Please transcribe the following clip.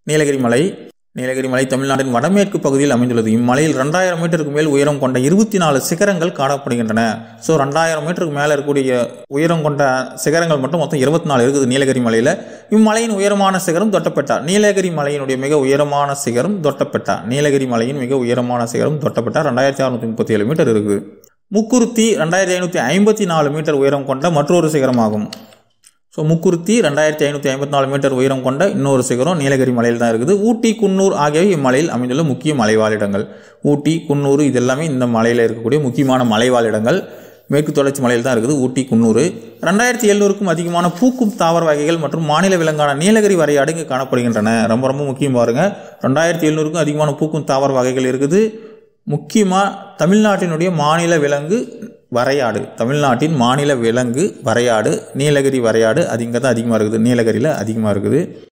நீலகிரி மலை. நீலகிரி மலை தமிழ்நாட்டின் வடமேற்கு பகுதியில் அமைந்துள்ளது. இம்மலையில் 2000 மீட்டருக்கு மேல் உயரம் கொண்ட 24 சிகரங்கள் காணப்படுகின்றன. ஸோ 2000 மீட்டருக்கு மேலே இருக்கக்கூடிய உயரம் கொண்ட சிகரங்கள் மட்டும் மொத்தம் 24 இருக்குது நீலகிரி மலையில். இம்மலையின் உயரமான சிகரம் தொட்டபெட்டா. நீலகிரி மலையினுடைய மிக உயரமான சிகரம் தொட்டபெட்டா. நீலகிரி மலையின் மிக உயரமான சிகரம் தொட்டபெட்டா 2637 மீட்டர் இருக்குது. முக்குருத்தி 2554 மீட்டர் உயரம் கொண்ட மற்றொரு சிகரமாகும். ஸோ முக்குருத்தி 2554 மீட்டர் உயரம் கொண்ட இன்னொரு சிகரம் நீலகிரி மலையில் தான் இருக்குது. ஊட்டி, குன்னூர் ஆகியவை இம்மலையில் அமைந்துள்ள முக்கிய மலைவாழிடங்கள். ஊட்டி, குன்னூர் இது எல்லாமே இந்த மலையில் இருக்கக்கூடிய முக்கியமான மலைவாழிடங்கள். மேற்கு தொடர்ச்சி மலையில் தான் இருக்குது ஊட்டி, குன்னூர். 2700க்கும் அதிகமான பூக்கும் தாவர வகைகள் மற்றும் மாநில விலங்கான நீலகிரி வரையாடு இங்கு காணப்படுகின்றன. ரொம்ப ரொம்ப முக்கியம் பாருங்க, 2700க்கும் அதிகமான பூக்கும் தாவர வகைகள் இருக்குது. முக்கியமாக தமிழ்நாட்டினுடைய மாநில விலங்கு வரையாடு. தமிழ்நாட்டின் மாநில விலங்கு வரையாடு, நீலகிரி வரையாடு. அது இங்கே தான் அதிகமாக இருக்குது, நீலகிரியில் அதிகமாக இருக்குது.